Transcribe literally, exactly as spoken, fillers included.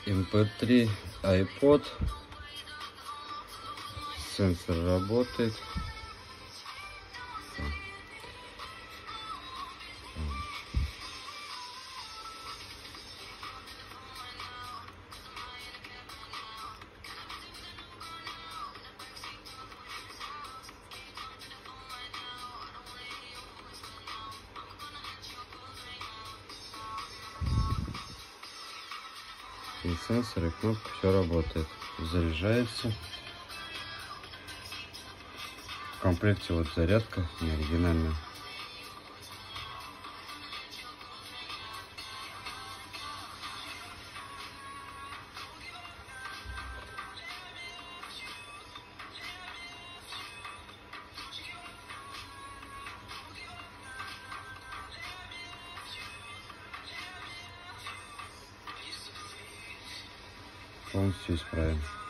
эм пэ три, iPod. Сенсор работает. И сенсор, и кнопка, все работает. Заряжается. В комплекте вот зарядка, не оригинальная. Полностью исправен.